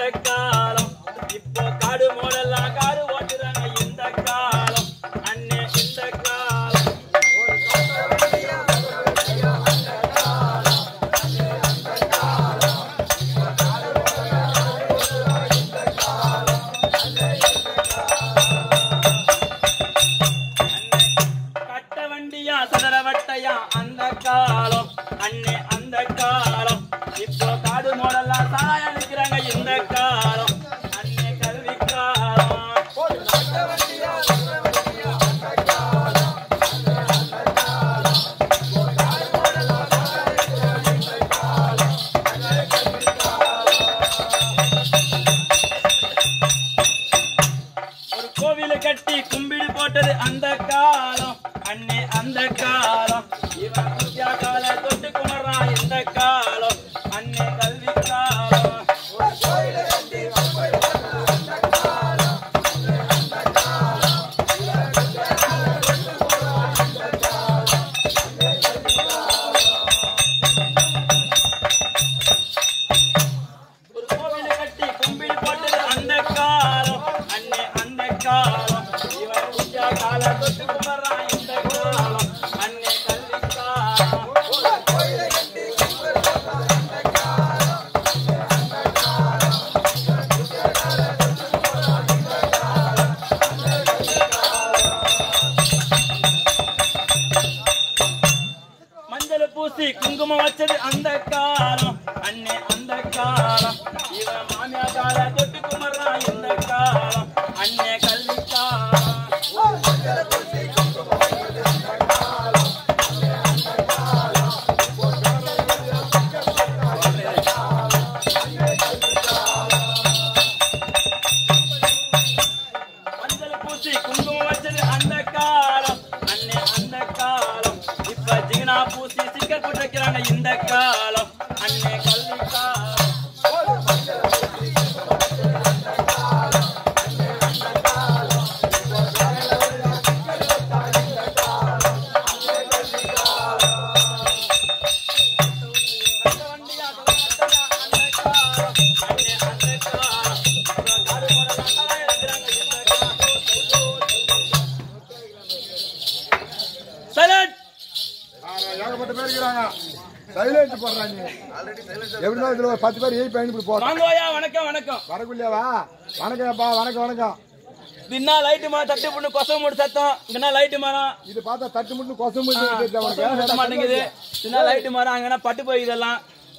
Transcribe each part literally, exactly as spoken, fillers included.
அந்த காலம் இப்போ காடு மோடெல்லாம் காடு ஓட்டுறாங்க இந்த காலம் அண்ணே இந்த காலம் ஒரு கட்ட வண்டியா சதரவட்டையா அந்த காலம் அண்ணே அந்த காலம் இப்போ காடு மோடெல்லாம் சாய நிற்கிறாங்க இந்த காலம் அண்ணே கல்வி காலம் ஒரு கோவில கட்டி கும்பிடு போட்டது அந்த காலம் அண்ணே அந்த காலம் இவன் பூஜா கால தொட்டு குமர்றான் இந்த காலம் அண்ணே கல்வி காலம் ஒரு கோவில கட்டி கும்பிடு போட்டது அந்த காலம் அண்ணே அந்த காலம் இவன் பூஜா கால தொட்டு குமர்றான் இந்த காலம் அண்ணே கல்வி காலம் மஞ்சள் பூசி குங்குமம் வச்சது அந்த காலம் அண்ணே அந்த காலம் இவன் மாமியா கால தொட்டு குமர்றான் இந்த காலம் அண்ணே கல்வி காலம் மஞ்சள் பூசி குங்குமம் வச்சது அந்த காலம் அண்ணே அந்த காலம் இப்ப ஜிகனா பூசி சிக்கர் போட்டு வைக்கிறாங்க இந்த காலம் அண்ணே கல்வி காலம் சைலண்ட் ஏகப்பட்ட பேர் இருக்கிறாங்க. சைலண்ட் போடுறாங்க. எப்படின்னா இதுல ஒரு பத்து பேர் ஏய் பயணி போறாங்க. வாங்கோயா வணக்கம் வணக்கம் வரக்குள்ளேவா வணக்கம்ப்பா வணக்கம் வணக்கம். தின்னா லைட் மா தட்டு பொண்ணு கொசம் மூடு சத்தம் இங்கனா லைட் மரம் இது பார்த்தா தட்டு முட்டு கொசம் முட்டு மாட்டேங்குது தின்னா லைட் மரம் அங்கனா பட்டு போய் இதெல்லாம்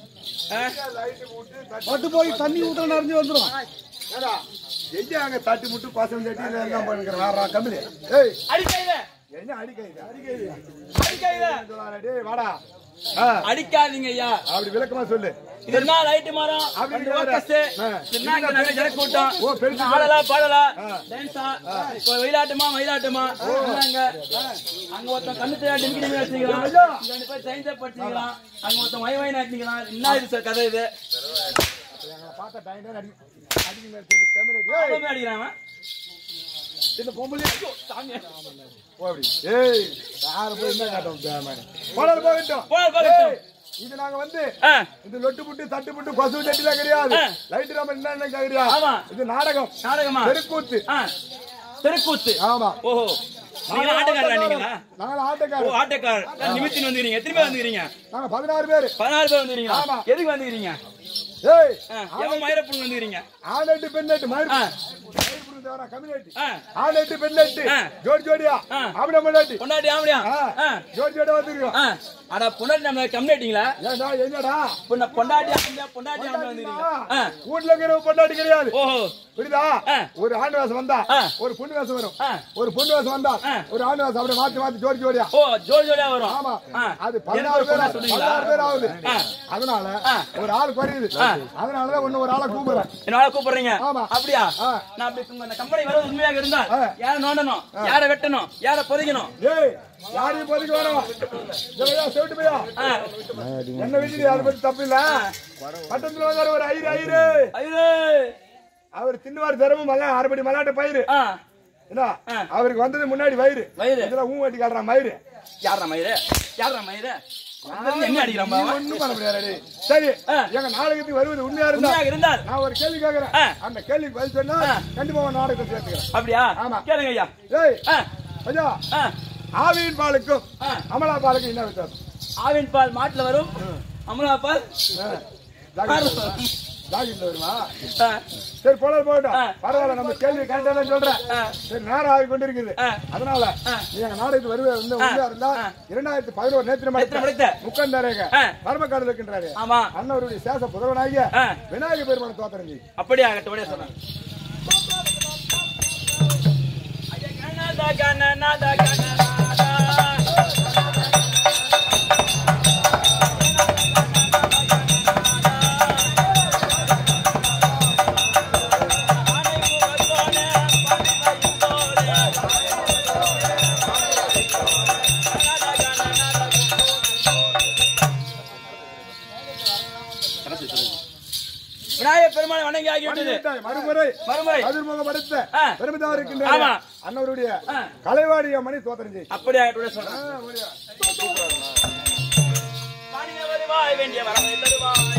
பட்டு போய் தண்ணி ஊத்த நிறைஞ்சு வந்துடும். எங்க அங்க தட்டு முட்டு கொசம் தட்டி என்ன பண்ணுற வேற கம்பெனி ஏய் அடிக்கையில என்ன அடிக்கைது அடிக்கைது அடிக்கையில டேய் வாடா அடிக்காதீங்க ஐயா அப்படி விளக்கமா சொல்லு. இதனா லைட் மரம் அப்படி ஃபோக்கஸ் தின்னா இங்க நல்ல ஜன கூட்டம் ஓ பெருசா ஆடலா பாடலா டான்ஸா இப்போ வெயிலாட்டமா மயிலாட்டமா அங்க அங்க ஒருத்தன் கண்ணு தெரியா டிங்கி டிங்கி வச்சிக்கலாம் இங்க ரெண்டு பேர் சைன்ஸ் படிச்சிக்கலாம் அங்க ஒருத்தன் வை வை நாட்டிக்கலாம் என்ன இது சார் கதை இது பாத்தா டைம் அடி அடி மேல கேமரா ஏய் அடிக்கறான் இந்த பொம்பளை சாமி போ அப்படி ஏய் யார் போய் என்ன காட்டும் சாமி போடல போகட்டும் போடல போகட்டும் இது நாங்க வந்து இது லொட்டு புட்டு தட்டு புட்டு கொசு தட்டில கிடையாது லைட் நம்ம என்ன கேக்குறியா இது நாடகம் நாடகமா தெருக்கூத்து தெருக்கூத்து ஆமா ஓஹோ நீங்க ஆட்டக்காரரா நீங்களா நாங்க ஆட்டக்காரர் ஓ ஆட்டக்காரர் நிமித்தின் வந்தீங்க எத்தனை பேர் வந்தீங்க நாங்க பதினாறு பேர் பதினாறு பேர் வந்தீங்க எதுக்கு வந்தீங்க ஏய் எவன் மயிரப்புங்க வந்தீங்க ஆனட்டு பெண்ணட்டு மயிர் மயிர்ப்புங்க தேவரா கம்யூனிட்டி ஆனட்டு பெண்ணட்டு ஜோடி ஜோடியா ஆம்பளை பொண்டாட்டி பொண்டாட்டி ஆம்பளையா ஜோடி ஜோடியா வந்திருக்கோம் அட பொண்டாட்டி நம்ம கம்யூனிட்டிங்களா ஏடா என்னடா பொண்ண பொண்டாட்டி ஆம்பளையா பொண்டாட்டி ஆம்பளை வந்தீங்க வீட்ல இருக்கிற பொண்டாட்டி கிடையாது ஓஹோ புரியுதா ஒரு ஆண்டு வாசம் வந்தா ஒரு பொண்ணு வாசம் வரும் ஒரு பொண்ணு வாசம் வந்தா ஒரு ஆண்டு வாசம் அப்படியே மாத்தி மாத்தி ஜோடி ஜோடியா ஓ ஜோடி ஜோடியா வரும் ஆமா அது பதினாறு பேர் பதினாறு பேர் ஆகுது அதனால ஒரு ஆள் குறையுது அதனாலதான் ஒண்ணு ஒரு ஆளை கூப்பிடுறேன் என்ன கூப்பிடுறீங்க ஆமா அப்படியா நான் அப்படி இந்த கம்பெனி வர உண்மையாக இருந்தா யார நோண்டணும் யார வெட்டணும் யார பொதிக்கணும் ஏய் யாரையும் பொதிக்க வேணாம் ஜெயா செவிட்டு போயா என்ன வீட்டுல யாரை பத்தி தப்பு இல்ல பட்டத்துல வந்தாரு ஒரு ஐரு ஐரு ஐரு அவர் தின்னுவார் திறமும் மல்ல அரைப்படி மல்லாட்ட பயிரு என்ன அவருக்கு வந்தது முன்னாடி வயிறு வயிறு இதுல ஊ வட்டி காட்டுறான் மயிறு யாரா மயிறு யாரம்மா இது என்ன அடிக்கிறான் ஒண்ணும் பண்ண முடியாது. சரி எங்க நாடகத்துக்கு வருவது உண்மையா இருந்தா இருந்தால் நான் ஒரு கேள்வி கேட்கிறேன். அந்த கேள்விக்கு பதில் சொன்னா கண்டிப்பா நாடகத்தை சேர்த்துக்கிறேன். அப்படியா? ஆமா கேளுங்க ஐயா. ஏய் ஐயா, ஆவியின் பாலுக்கும் அமலா பாலுக்கும் என்ன வித்தியாசம்? ஆவின் பால் மாட்டுல வரும், அமலா பால் ஜாகிட்ல வருமா? சரி போல போகட்டும், பரவாயில்ல. நம்ம கேள்வி கரெக்டா சொல்றேன். சரி நேரம் ஆகி கொண்டிருக்குது. அதனால நீங்க நாடகத்துக்கு வருவது உண்மையா இருந்தா இரண்டாயிரத்தி பதினோரு நேற்று மணித்த முக்கந்தரேக பரமக்காடல் இருக்கின்றாரு அண்ணவருடைய சேஷ புதல்வனாகிய விநாயக பெருமான தோத்திரஞ்சி. அப்படியே ஆகட்டும் சொன்னாங்க. விநாயகர் பெருமானை வணங்கி ஆகிவிட்டது. மறுமுறை மறுமுறை அதிர்முகம் அடுத்த பெருமிதம் இருக்கின்ற அண்ணவருடைய கலைவாடிய மணி தோத்திரஞ்சி. அப்படியே சொல்றேன். வேண்டிய வரவை தருவாய்.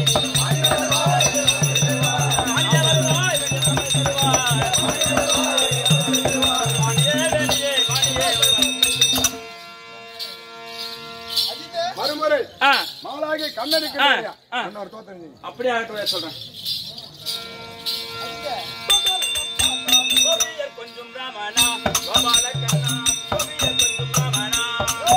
மறுமுறை மகளாகி கண்ணனுக்கு தோத்திரஞ்சி. அப்படியே சொல்றேன். கொஞ்சம் ராமனா கோபால கண்ணா கொஞ்சம் ராமனா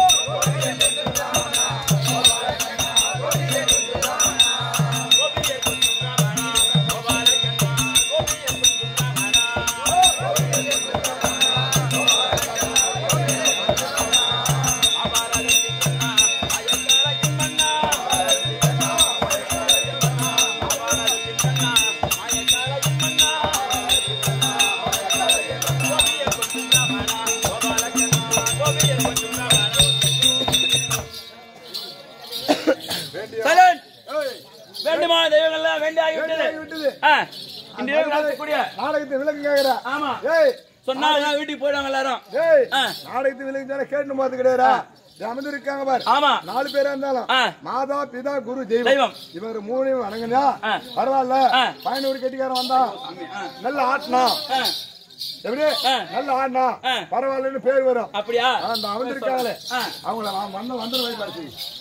வேண்டுமா தெய்வங்கள்லாம் வேண்டியாகிவிட்டது. நாடகத்தை விலக்கு கேக்குற. ஆமா சொன்னா வீட்டுக்கு போயிடுவாங்க எல்லாரும். நாடகத்தை விலக்கு கேட்டு பார்த்து கிடையாதா? அமர்ந்திருக்காங்க பாரு. ஆமா நாலு பேரா இருந்தாலும் மாதா பிதா குரு தெய்வம் இவர் மூணு வணங்குனா பரவாயில்ல. பதினோரு கட்டிக்காரன் வந்தா நல்ல ஆட்டினா எப்படி நல்ல ஆடினா பரவாயில்லன்னு பேர் வரும். அப்படியா? அந்த அமர்ந்திருக்காங்களே அவங்கள வந்து வந்து வழிபாடு.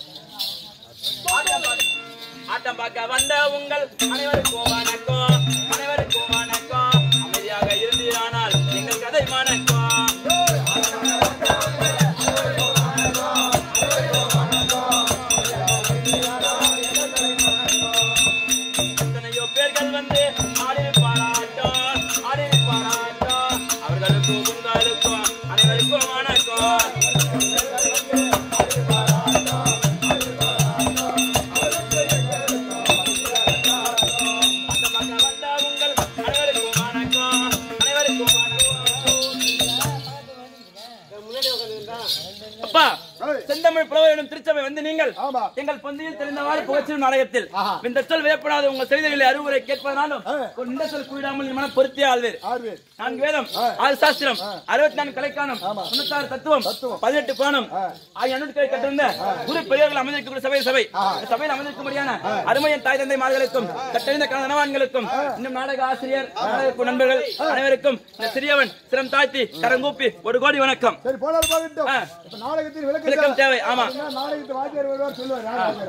ஆட்டம் பார்க்க வந்த உங்கள் அனைவருக்கும் வணக்கம், அனைவருக்கும் வணக்கம். அமைதியாக இருந்தீரானால் எங்கள் கதை வணக்கம். எத்தனையோ பேர்கள் வந்து ஆடின பாராட்டம், ஆடின பாராட்டம். அவர்களுக்கும் உங்களுக்கும் அனைவருக்கும் வணக்கம். செந்தமிழ் புலவர் திருச்சபை வந்து நீங்கள் எங்கள் பந்தியில் தெரிந்தவாறு புகழ்ச்சியும் நாடகத்தில் இந்த சொல் வியப்படாத உங்கள் செய்திகளை அறிவுரை கேட்பதனாலும் இந்த சொல் கூடாமல் மன பொருத்திய ஆழ்வேர் நான்கு வேதம் ஆறு சாஸ்திரம் அறுபத்தி நான்கு கலைக்கானம் தொண்ணூத்தாறு தத்துவம் பதினெட்டு புராணம் ஆகிய அனுட்களை கட்டிருந்த குரு பெரியவர்கள் அமைந்திருக்கக்கூடிய சபை சபை சபையில் அமைந்திருக்கும்படியான அருமையின் தாய் தந்தை மார்களுக்கும் கட்டறிந்த கணவன்களுக்கும் இன்னும் நாடக ஆசிரியர் நண்பர்கள் அனைவருக்கும் இந்த சிறியவன் சிரம் தாழ்த்தி கரங்கூப்பி ஒரு கோடி வணக்கம். நாடகத்தில் விளக்கம் தேவை. ஆமா நாடகத்தை வாத்தியார் வருவார் சொல்லுவார்.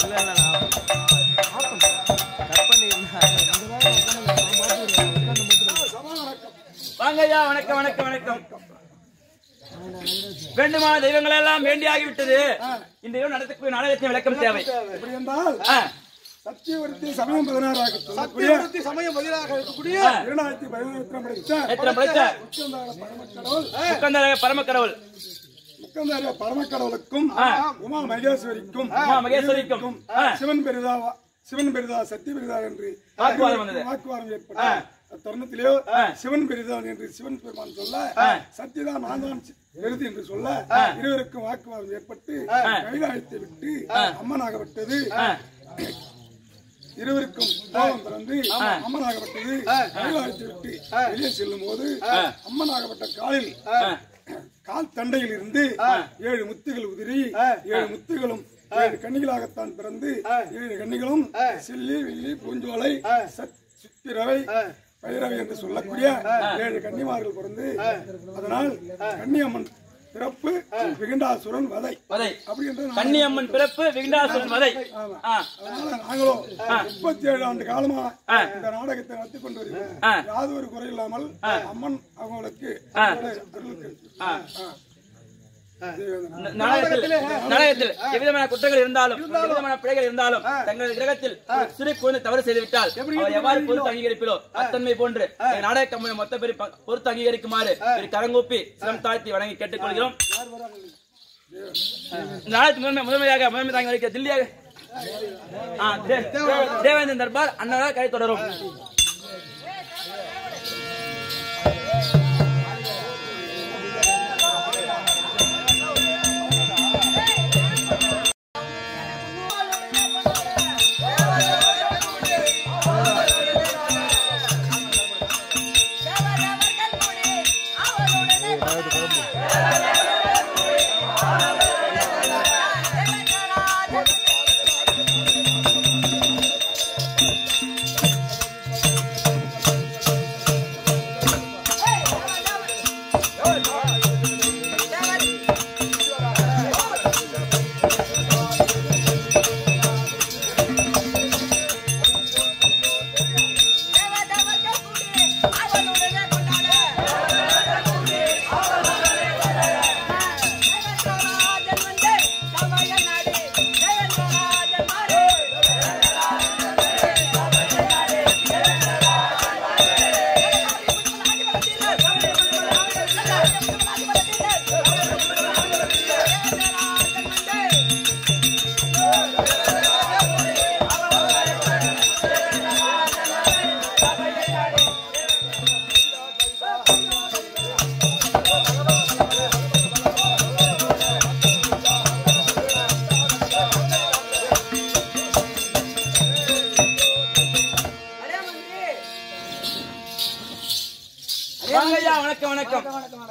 வாங்கய்யா, வணக்கம் வணக்கம் வணக்கம். வேண்டுமா தெய்வங்கள் எல்லாம் வேண்டியாகிவிட்டது. இந்த இரவு நடத்தக்கூடிய நாடகத்தின் விளக்கம் தேவை. எப்படி என்றால் சத்தியவர்த்தி சமயம் பதினாறாக சத்தியவர்த்தி சமயம் பதினாறாக இருக்கக்கூடிய இரண்டாயிரத்தி பதினெட்டாம் முக்கந்தார பரமக்கடவுள் முக்கந்தார பரமக்கடவுளுக்கும் உமா மகேஸ்வரிக்கும் உமா மகேஸ்வரிக்கும் சிவன் பெரிதா சிவன் பெரிதா சத்திய பெரிதா என்று வாக்குவாதம் வந்தது. வாக்குவாதம் ஏற்பட்ட தருணத்திலேயோ சிவன் பெரிதான் என்று சிவன் பெருமான் சொல்ல, சத்தியதான் நான் தான் பெரிது என்று சொல்ல, இருவருக்கும் வாக்குவாதம் ஏற்பட்டு கைலாயத்தை விட்டு அம்மனாகப்பட்டது. இருவருக்கும் கோபம் பிறந்து அம்மனாகப்பட்டது. கைலாயத்தை விட்டு வெளியே செல்லும் போது அம்மனாகப்பட்ட காலில் கால் தண்டையில் இருந்து ஏழு முத்துகள் உதிரி, ஏழு முத்துகளும் ஏழு கன்னிகளாகத்தான் பிறந்து, ஏழு கன்னிகளும் சில்லி வில்லி பூஞ்சோலை சித்திரவை பைரவை என்று சொல்லக்கூடிய ஏழு கன்னிமார்கள் பிறந்து, அதனால் கன்னியம்மன் பிறப்பு விகண்டாசுரன் வதை அப்படி என்று கன்னியம்மன் பிறப்பு விகண்டாசுரன் வதை. அதனால நாங்களும் முப்பத்தி ஏழு ஆண்டு காலமா இந்த நாடகத்தை நடத்தி கொண்டு வருகிறோம். யாவது ஒரு குறை இல்லாமல் அம்மன் அவங்களுக்கு நாடகத்தில் எவ்விதமான குற்றங்கள் இருந்தாலும் எவ்விதமான பிழைகள் இருந்தாலும் தங்களது கிரகத்தில் சிறு குழந்தை தவறு செய்துவிட்டால் அவர் எவ்வாறு பொறுத்து அங்கீகரிப்பதோ அத்தன்மை போன்று நாடக கம்பெனி மொத்த பேர் பொறுத்து அங்கீகரிக்குமாறு கரங்கூப்பி சிரம் தாழ்த்தி வணங்கி கேட்டுக்கொள்கிறோம். நாடகத்தின் முதன்மையாக முதன்மை தாங்கி வைக்க தில்லியாக தேவேந்திரன் தர்பார் அண்ணாக கை தொடரும். வணக்கம் வணக்கம்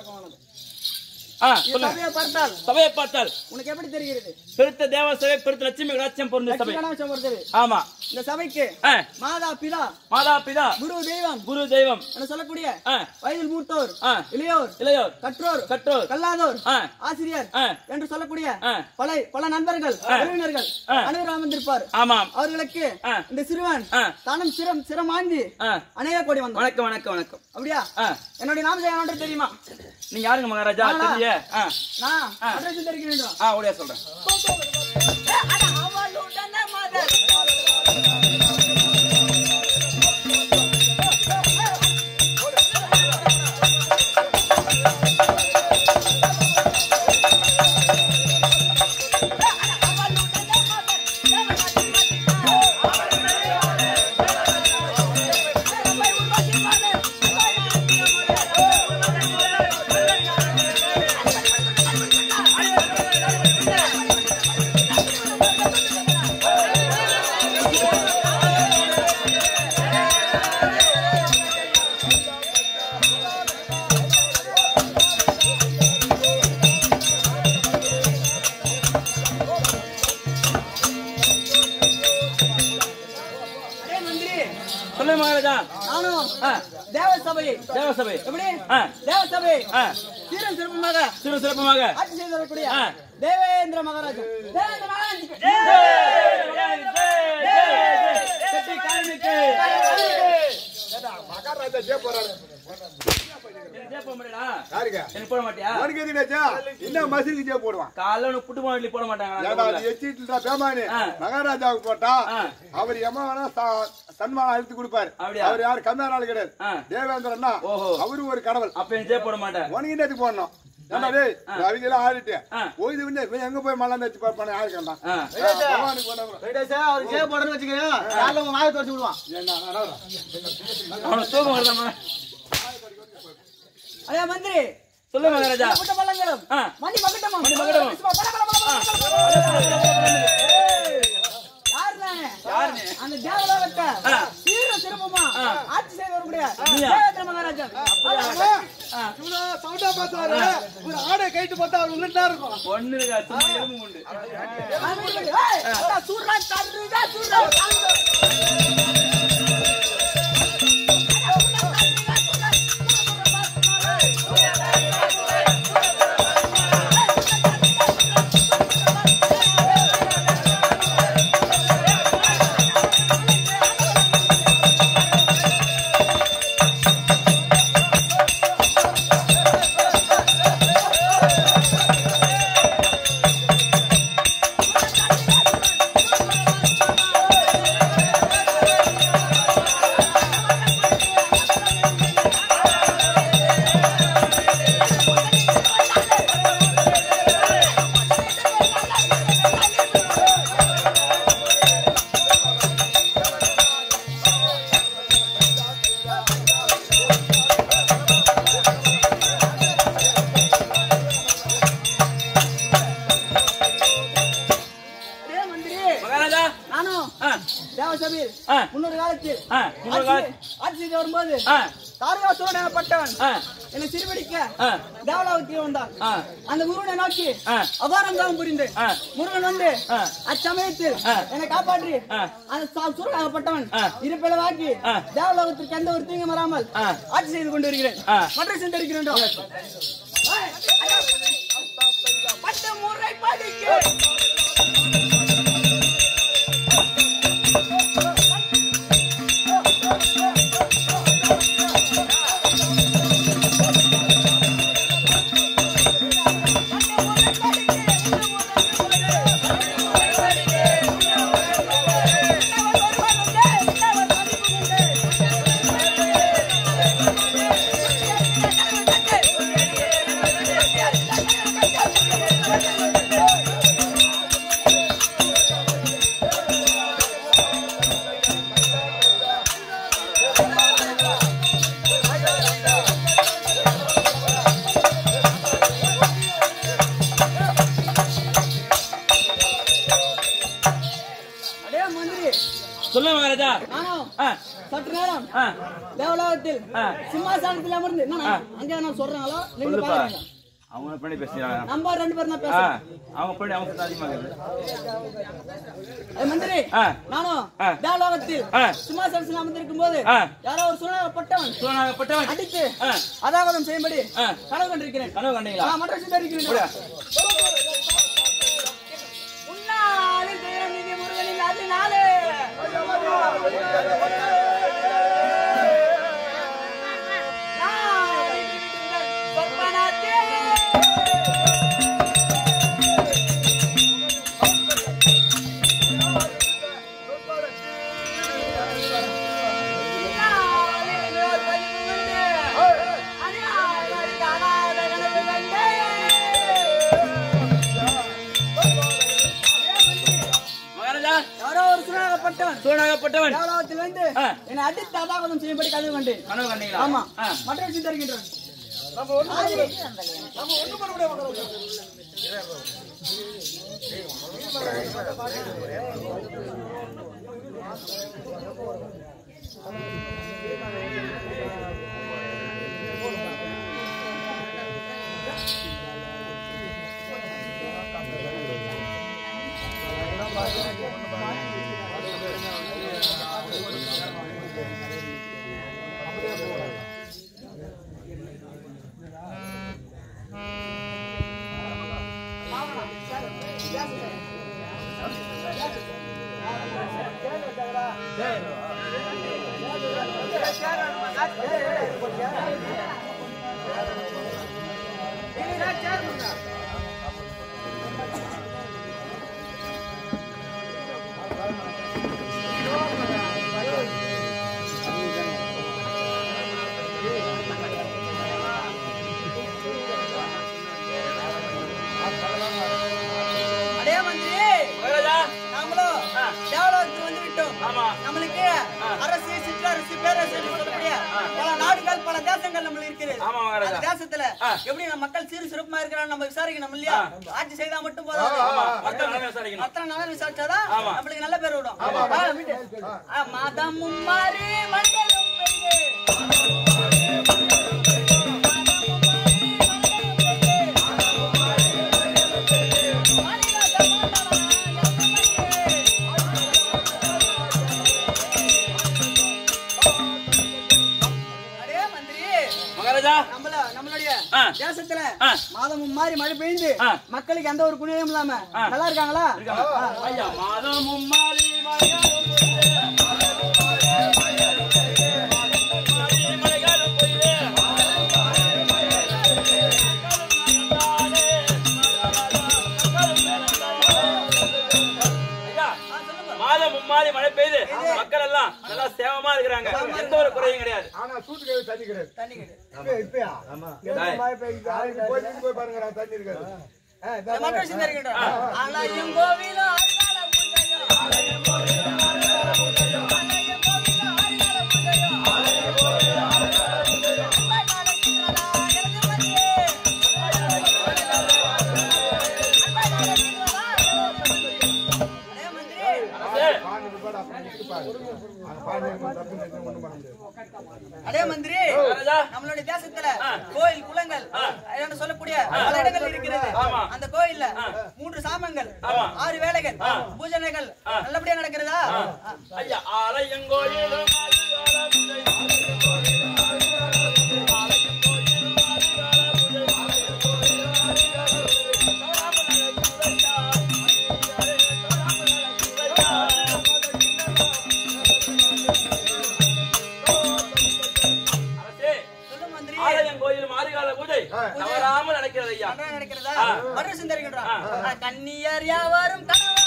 சபையை பார்த்தால் உனக்கு எப்படி தெரிகிறது? பெருத்த தேவ சபை, பெருத்த லட்சுமி கடாட்சியம் பொருந்த சபை. ஆமா, இந்த சபைக்கு மாதா பிதா மாதா பிதா குரு தெய்வம் குரு தெய்வம் என சொல்லக்கூடிய வயதில் மூத்தோர், இளையோர் இளையோர் கற்றோர் கற்றோர் கல்லாதோர் ஆசிரியர் என்று சொல்லக்கூடிய பல பல நண்பர்கள் உறவினர்கள் அனைவரும் அமர்ந்திருப்பார். ஆமாம், அவர்களுக்கு இந்த சிறுவன் தானும் சிரம் சிரமாந்தி அநேக கோடி வந்தான். வணக்கம் வணக்கம் வணக்கம். அப்படியா? என்னுடைய நாம தெரியுமா? நீங்க யாருங்க மகாராஜா? தெரியல. நான் அட்ரஸ் தெரிகிறேன். ஆ, ஓடியா சொல்றேன். தேவசபை தேவசபை எப்படி தேவசபை சீரும் சிறப்புமாக சீரும் சிறப்புமாக ஆட்சி செய்து வரக்கூடிய தேவேந்திர மகாராஜா தேவேந்திர மகாராஜா யாருக்கு எனக்கு போட மாட்டியா உனக்கு எதுனாச்சா இன்னும் மசூதிக்கே போடுவான் காலைல உனக்கு புட்டு மாவட்லி போட மாட்டாங்க ஏடா அது எச்சிட்டுடா பேமானி மகாராஜாவுக்கு போட்டா அவர் எமனா சன்மானம் அழுத்தி கொடுப்பாரு அவர் யாரு கம்மியான ஆளு கிடையாது தேவேந்திரன்னா அவரும் ஒரு கடவுள் அப்ப என் போட மாட்டேன் உனக்கு என்னத்துக்கு போடணும் அவங்கெல்லாம் ஆடிட்டு ஓய்து எங்க போய் மலம் வச்சு பார்ப்பானே யாருக்கா போடணும்னு வச்சுக்கோங்க வாயை தொடச்சு விடுவான் அவனை தூக்கம் வருதாமா ஐயா மந்திரி சொல்லு மகாராஜா புட்ட பல்லங்களும் மணி பக்கட்டமா மணி பக்கட்டமா யாருனே அந்த தேவலோகத்தை சீர சிறப்பமா ஆட்சி செய்து வரக்கூடிய தேவேந்திர மகாராஜா இவ்வளோ சவுண்டா பார்த்தாரு ஒரு ஆடை கைட்டு பார்த்தா அவர் உள்ளா இருக்கும் ஒண்ணு இருக்கா சும்மா எலும்பு உண்டு சூர்ரா தருதா சூர்ரா முன்னொரு காலத்தில் ஆட்சி வரும்போது தாரகாசுரன் எனப்பட்டவன் என்னை சிறுபிடிக்க தேவலாவுக்கு வந்தான். அந்த முருகனை நோக்கி அபாரம் புரிந்து முருகன் வந்து அச்சமயத்தில் என்னை காப்பாற்றி அந்த சுரனாகப்பட்டவன் இருப்பிளவாக்கி தேவலோகத்திற்கு எந்த ஒரு தீங்கும் வராமல் ஆட்சி செய்து கொண்டு வருகிறேன். மற்ற சென்றிருக்கிறேன் முறை படிக்க சற்று நேரம் தேவலோகத்தில் சிம்மாசனத்தில் அமர்ந்து அங்கே நான் சொல்றாங்களோ நீங்க பாருங்க. அவங்க பண்ணி பேசுறாங்க. நம்ம ரெண்டு பேரும் தான் பேசுறோம். அவங்க பண்ணி அவங்க அதிகமா இருக்குது. மந்திரி நானும் தேவலோகத்தில் சிம்மாசனத்தில் அமர்ந்திருக்கும் போது யாரோ ஒரு சுனாகப்பட்டவன் சுனாகப்பட்டவன் அடித்து அதாவதம் செய்யும்படி கனவு கண்டிருக்கிறேன். கனவு கண்டீங்களா? மற்ற சிந்தரிக்கிறேன். உன்னாலில் தேரம் நிதி முருகனில் அதனாலே சூழப்பட்டவன் தேவலோகத்தில் வந்து என்னை அடித்து அதாவதம் செய்யும்படி கனவு கண்டேன். கனவு கண்டீங்களா? ஆமா. மற்ற விஷயம் தருகின்றேன். நம்ம ஒண்ணு நம்ம ஒண்ணு பண்ண முடியாது. நம்மளுக்கு அரசு சிற்றரசு பேரரசு சொல்லக்கூடிய பல நாடுகள் பல தேசங்கள் நம்ம இருக்கிறது. அந்த தேசத்துல எப்படி நம்ம மக்கள் சீர் சிறப்புமா இருக்கிறான்னு நம்ம விசாரிக்கணும் இல்லையா? ஆட்சி செய்தா மட்டும் போதாது, மற்ற நலன் விசாரிச்சாதான் நம்மளுக்கு நல்ல பேர் விடும். மதமும் மாறி மண்டலும் நம்மளுடைய தேசத்துல மாதமும் மாறி மழை பெய்ந்து மக்களுக்கு எந்த ஒரு குடியும் இல்லாம நல்லா இருக்காங்களா? மாதமும் மாறி மும்மாரி மழை பெய்து மக்கள் எல்லாம் நல்லா சேவமா இருக்கிறாங்க, எந்த ஒரு குறையும் கிடையாது. ஆனா சூட்டு தண்ணி கிடையாது. தண்ணி கிடையாது இப்பயா மழை பெய்யுது போய் பாருங்க தண்ணி இருக்காது. அதே மந்திரி நம்மளுடைய தேசத்துல கோயில் குளங்கள் சொல்லக்கூடிய பல இடங்கள் இருக்கிறது. அந்த கோயில்ல மூன்று சாமங்கள் ஆறு வேளைகள் பூஜனைகள் நல்லபடியா நடக்கிறதா? ஐயா ஆலயங்கோயிலும் தவறாமல் நடக்கிறது ஐயா. நடக்கிறதா? மறுசு தருகின்றான் கன்னியர் யாவரும்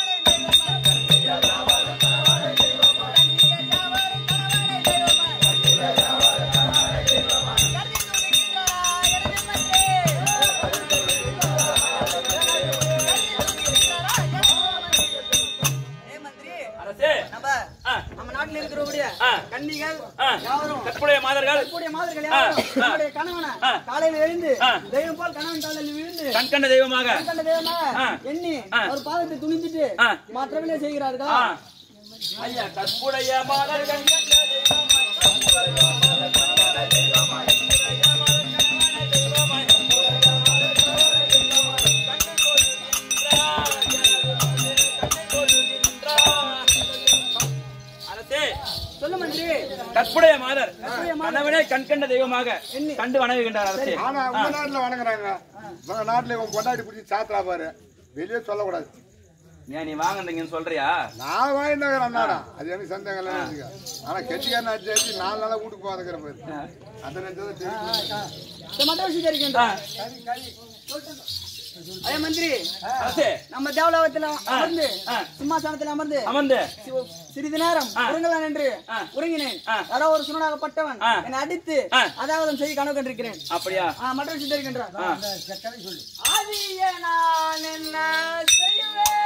நம்ம நாட்டில் இருக்கிற கன்னிகள் யாவரும் கற்புடைய மாதர்கள் கற்புடைய மாதர்கள் யாவரும் நம்முடைய கணவனை காலையில் எழுந்து தெய்வம் போல் கணவன் காலையில் விழுந்து கண்கண்ட தெய்வமாக கண்கண்ட தெய்வமாக எண்ணி ஒரு பாதத்தை துணிந்துட்டு மற்றவர்களே செய்கிறார்களா? ஐயா கற்புடைய மாதர்கள் கற்புடைய மாதர் கணவனே கண்கண்ட தெய்வமாக கண்டு வணங்குகின்றார் அரசே. ஆனா உங்க நாட்டுல வணங்குறாங்க, உங்க நாட்டுல இவன் கொண்டாடி பிடிச்சி சாத்திரா பாரு, வெளியே சொல்லக்கூடாது. ஏன் நீ வாங்கினீங்கன்னு சொல்றியா? நான் வாங்கிட்டு அண்ணாடா, அது எனக்கு சந்தேகம் இல்லை. ஆனா கெட்டிக்காரன் அடிச்சு அடிச்சு நாலு நாளா வீட்டுக்கு போதுக்கிற பாரு, அதை நினைச்சதை அதே மந்திரி நம்ம தேவலோகத்தில் அமர்ந்து சிம்மாசனத்தில் அமர்ந்து அமர்ந்து சிறிது நேரம் உறங்கலாம் என்று உறங்கினேன். யாரோ ஒரு சுனடாகப்பட்டவன் என்னை அடித்து அதாவது செய்ய கனவு கண்டிருக்கிறேன். அப்படியா? மற்ற விஷயம் தெரிகின்றான். நான் என்ன செய்வேன்?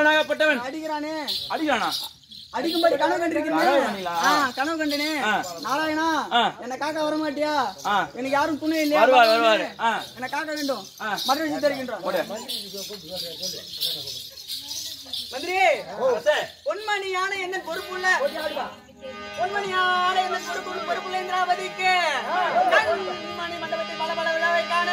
நல்லவனாகப்பட்டவன் அடிக்கிறானே அடிக்கிறானா அடிக்கும்படி கனவு கண்டிருக்கிறேன் கனவு கண்டனே நாராயணா ஆ. என்ன காக்க வர மாட்டியா ஆ. எனக்கு யாரும் துணை இல்லையா வருவார் வருவாரு ஆ என்ன காக்க வேண்டும் ஆ. மறுபடியும் தருகின்றோம் ஓடு மந்திரி அரசே பொன்மணி யானை என்ன பொறுப்புள்ள பொன்மணி யானை என்ன பொறுப்பு பொறுப்புள்ள இந்திராவதிக்கு மணி மண்டபத்தில் பல பல விழாவை காண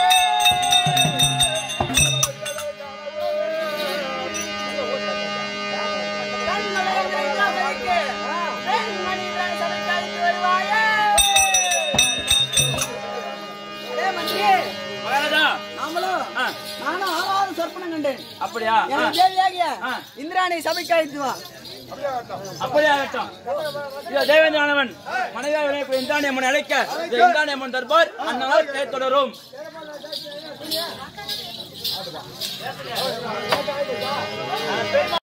அப்படியா இந்திராணி சபைக்கு அழைத்து வா அப்படியே ஆகட்டும் தேவேந்திரன் மனைவி இந்தாணி அம்மன் அழைக்க இந்தாணி அம்மன் தர்பார் அந்நாள் கை தொடரும்